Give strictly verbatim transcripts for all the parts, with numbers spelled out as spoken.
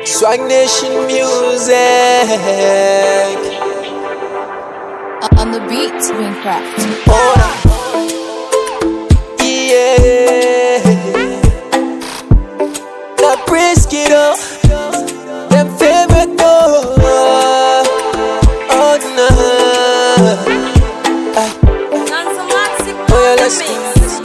Swag Nation music. On the beat, Wincraft. Oh, yeah. Now brisket up. Them favorite though. Oh, no. Oh, yeah, let's go.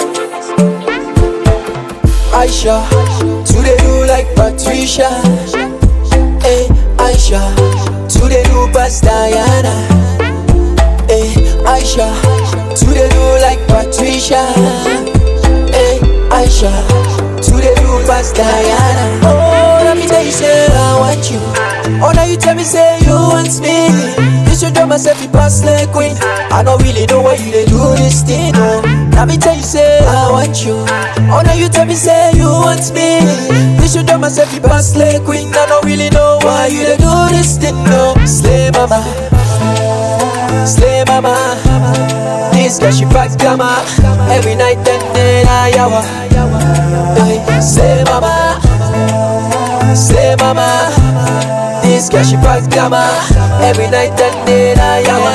Aisha, today do like Patricia. Hey, Aisha, today do past Diana. Hey, Aisha, today do like Patricia. Hey, Aisha, today do past Diana. Oh, let me tell you, say I want you. Oh, now you tell me, say you want me. You should do myself, you pass like queen. I don't really know why you they do this thing, oh. Let me tell you, say I want you. Oh, now you tell me, say you want me. You should do myself, you pass like queen. I don't really know why you they do this thing, no. Slay mama, slay mama. This girl she pack glamour. Every night and day I hour. Slay mama, slay mama. This girl she pack glamour. Every night and day I hour.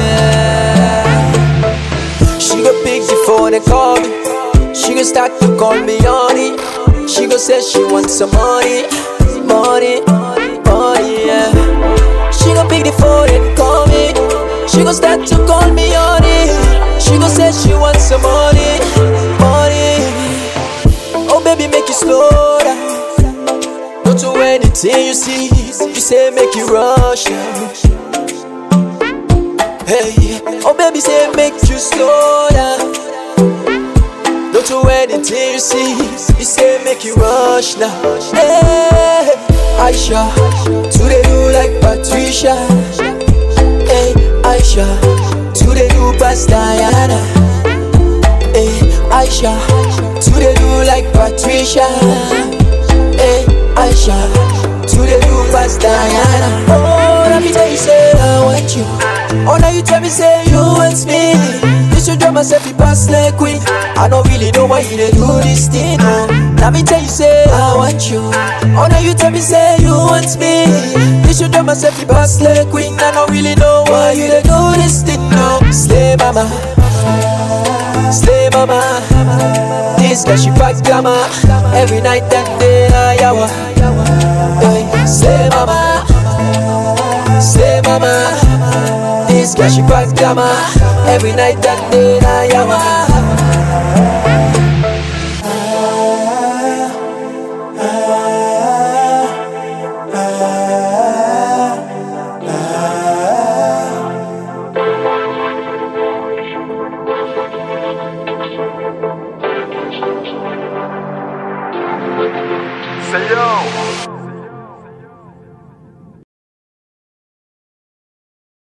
She go pick the phone and call me. She go start to call me honey. She go say she wants some money, money, money, yeah. She go pick the phone and call me. She go start to call me honey. She go say she wants some money, money. Oh baby, make you slow down. Don't do anything you see. You say make you rush now. Hey, oh baby, say make you slow down. Don't do anything you see. You say make you rush now. Hey, Aisha, today do like Patricia. Hey, Aisha, today do past Diana. Hey, Aisha, today do like Patricia. Hey, Aisha, today do past Diana. Oh, let me tell you, say I want you. Oh, now you tell me, say you want me. You should do myself, you pass like queen. I don't really know why you they do this thing, no. Let me tell you, say I want you. Oh, now you tell me, say you want me. You should do myself, you pass like queen. I don't really know why you they do this thing, no. Slay mama, slay mama. This girl she pack glamour. Every night and day I hour. Slay mama, slay mama. This girl she pack glamour. Every night and day I hour. Say yo.